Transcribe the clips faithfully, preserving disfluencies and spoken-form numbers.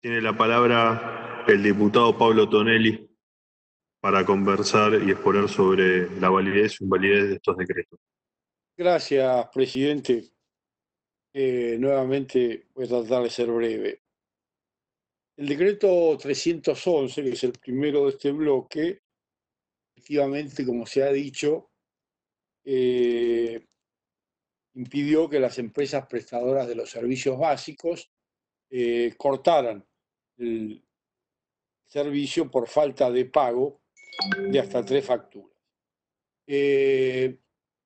Tiene la palabra el diputado Pablo Tonelli para conversar y exponer sobre la validez o invalidez de estos decretos. Gracias, presidente. Eh, nuevamente voy a tratar de ser breve. El decreto trescientos once, que es el primero de este bloque, efectivamente, como se ha dicho, eh, impidió que las empresas prestadoras de los servicios básicos eh, cortaran el servicio por falta de pago de hasta tres facturas. Eh,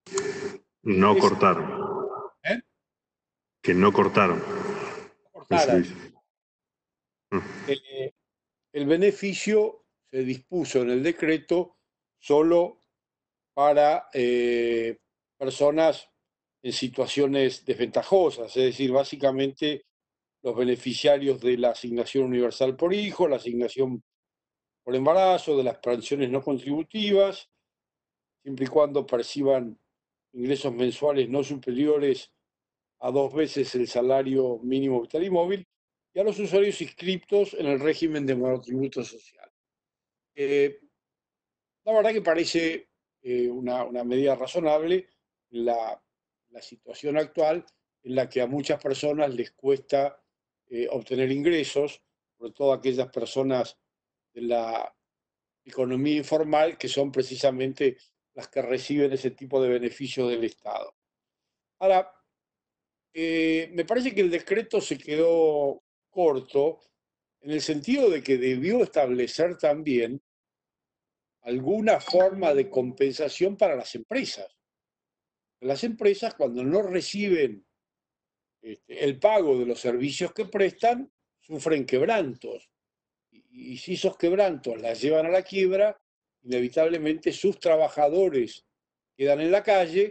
No es, cortaron, ¿eh? que no cortaron el Cortaran. servicio. Mm. Eh, el beneficio se dispuso en el decreto solo para eh, personas en situaciones desventajosas, es decir, básicamente los beneficiarios de la asignación universal por hijo, la asignación por embarazo, de las pensiones no contributivas, siempre y cuando perciban ingresos mensuales no superiores a dos veces el salario mínimo vital y móvil, y a los usuarios inscriptos en el régimen de monotributo social. Eh, la verdad que parece eh, una, una, medida razonable la, la, situación actual en la que a muchas personas les cuesta eh, obtener ingresos, sobre todo aquellas personas de la economía informal que son precisamente las que reciben ese tipo de beneficios del Estado. Ahora, eh, me parece que el decreto se quedó corto en el sentido de que debió establecer también alguna forma de compensación para las empresas. Las empresas, cuando no reciben este, el pago de los servicios que prestan, sufren quebrantos. Y, y si esos quebrantos las llevan a la quiebra, inevitablemente sus trabajadores quedan en la calle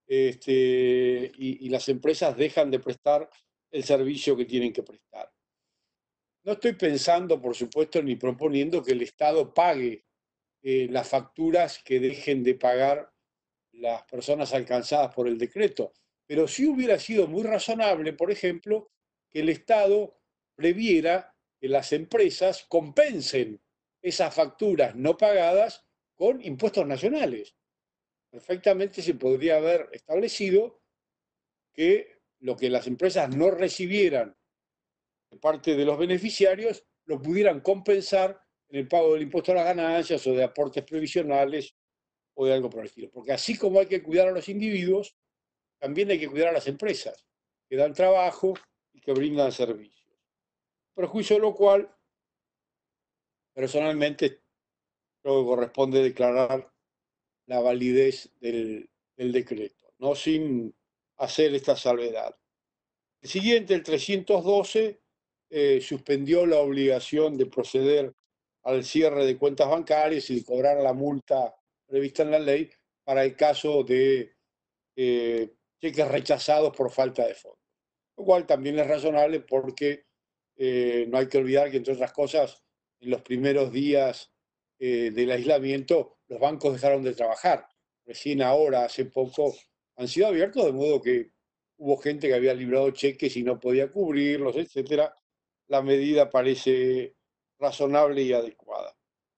este, y, y las empresas dejan de prestar el servicio que tienen que prestar. No estoy pensando, por supuesto, ni proponiendo que el Estado pague eh, las facturas que dejen de pagar las personas alcanzadas por el decreto, pero sí hubiera sido muy razonable, por ejemplo, que el Estado previera que las empresas compensen esas facturas no pagadas con impuestos nacionales. Perfectamente se podría haber establecido que lo que las empresas no recibieran de parte de los beneficiarios lo pudieran compensar en el pago del impuesto a las ganancias o de aportes previsionales o de algo por el estilo. Porque así como hay que cuidar a los individuos, también hay que cuidar a las empresas que dan trabajo y que brindan servicios. Perjuicio de lo cual, personalmente, creo que corresponde declarar la validez del, del decreto, no sin hacer esta salvedad. El siguiente, el trescientos doce, eh, suspendió la obligación de proceder al cierre de cuentas bancarias y de cobrar la multa prevista en la ley para el caso de eh, cheques rechazados por falta de fondos. Lo cual también es razonable porque eh, no hay que olvidar que, entre otras cosas, en los primeros días eh, del aislamiento, los bancos dejaron de trabajar. Recién ahora, hace poco, han sido abiertos, de modo que hubo gente que había librado cheques y no podía cubrirlos, etcétera. La medida parece razonable y adecuada.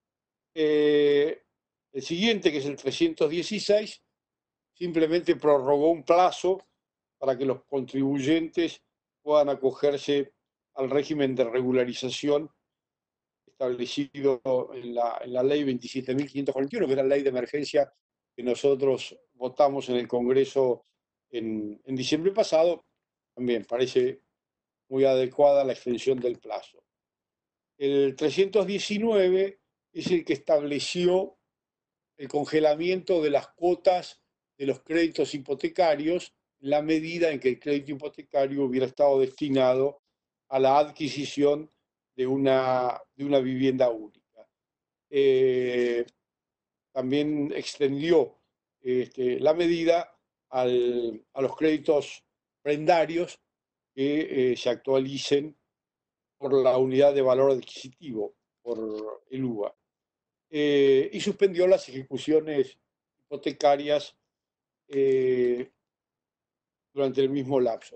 Eh, el siguiente, que es el trescientos dieciséis, simplemente prorrogó un plazo para que los contribuyentes puedan acogerse al régimen de regularización establecido en la, en la ley veintisiete mil quinientos cuarenta y uno, que era la ley de emergencia que nosotros votamos en el Congreso en, en diciembre pasado. También parece muy adecuada la extensión del plazo. El trescientos diecinueve es el que estableció el congelamiento de las cuotas de los créditos hipotecarios en la medida en que el crédito hipotecario hubiera estado destinado a la adquisición de una, de una vivienda única. Eh, también extendió este, la medida al, a los créditos prendarios que eh, se actualicen por la unidad de valor adquisitivo, por el U V A. Eh, y suspendió las ejecuciones hipotecarias eh, durante el mismo lapso.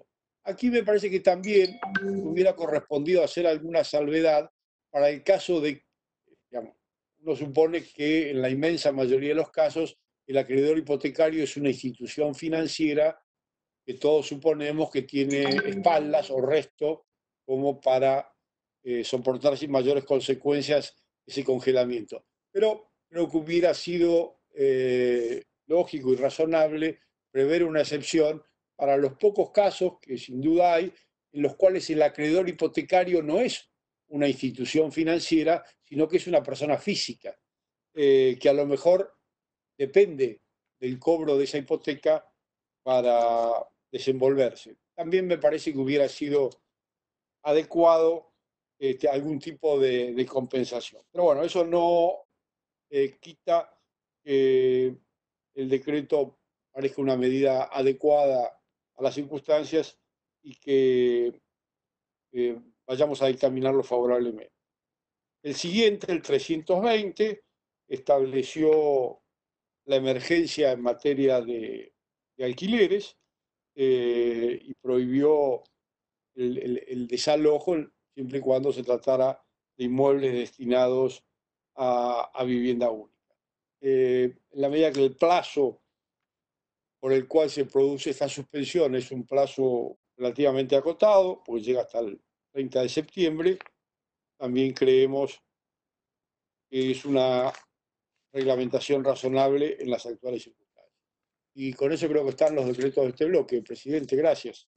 Aquí me parece que también hubiera correspondido hacer alguna salvedad para el caso de, digamos, uno supone que en la inmensa mayoría de los casos el acreedor hipotecario es una institución financiera que todos suponemos que tiene espaldas o resto como para eh, soportar sin mayores consecuencias ese congelamiento. Pero creo que hubiera sido eh, lógico y razonable prever una excepción para los pocos casos, que sin duda hay, en los cuales el acreedor hipotecario no es una institución financiera, sino que es una persona física, eh, que a lo mejor depende del cobro de esa hipoteca para desenvolverse. También me parece que hubiera sido adecuado este, algún tipo de, de, compensación. Pero bueno, eso no eh, quita que el decreto parezca una medida adecuada a las circunstancias y que eh, vayamos a dictaminarlo favorablemente. El siguiente, el trescientos veinte, estableció la emergencia en materia de, de alquileres eh, y prohibió el, el, el desalojo siempre y cuando se tratara de inmuebles destinados a, a vivienda única. Eh, en la medida que el plazo por el cual se produce esta suspensión es un plazo relativamente acotado, pues llega hasta el treinta de septiembre, también creemos que es una reglamentación razonable en las actuales circunstancias. Y con eso creo que están los decretos de este bloque. Presidente, gracias.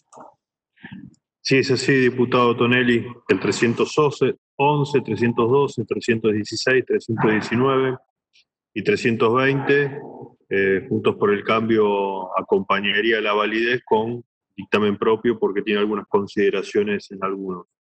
Sí, es así, diputado Tonelli. El trescientos once, trescientos doce, trescientos dieciséis, trescientos diecinueve y trescientos veinte, eh, Juntos por el Cambio acompañaría la validez con dictamen propio porque tiene algunas consideraciones en algunos.